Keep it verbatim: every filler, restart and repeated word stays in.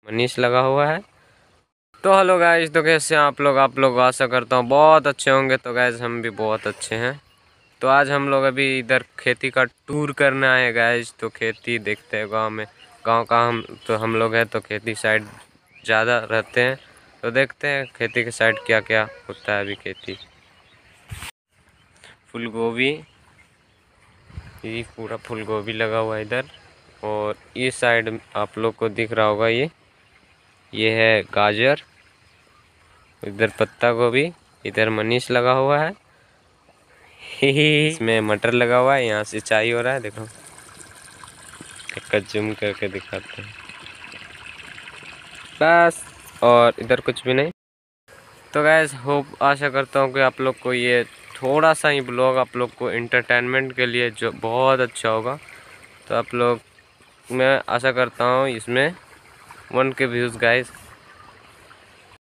मनीष लगा हुआ है। तो हेलो गाइस, तो कैसे हैं आप लोग आप लोग आशा करता हूँ बहुत अच्छे होंगे। तो गाइस हम भी बहुत अच्छे हैं। तो आज हम लोग अभी इधर खेती का टूर करने आए हैं गाइस। तो खेती देखते हैं गांव में, गांव का हम तो हम लोग हैं तो खेती साइड ज़्यादा रहते हैं। तो देखते हैं खेती के साइड क्या क्या होता है अभी। खेती फूल गोभी, ये पूरा फूल गोभी लगा हुआ है इधर। और इस साइड आप लोग को दिख रहा होगा, ये ये है गाजर, इधर पत्ता गोभी, इधर मनीष लगा हुआ है। इसमें मटर लगा हुआ है, यहाँ सिंचाई हो रहा है। देखो एक जूम करके दिखाते हैं बस। और इधर कुछ भी नहीं। तो गैस होप आशा करता हूँ कि आप लोग को ये थोड़ा सा ही ब्लॉग आप लोग को एंटरटेनमेंट के लिए जो बहुत अच्छा होगा। तो आप लोग, मैं आशा करता हूँ इसमें वन के व्यूज़ गाइस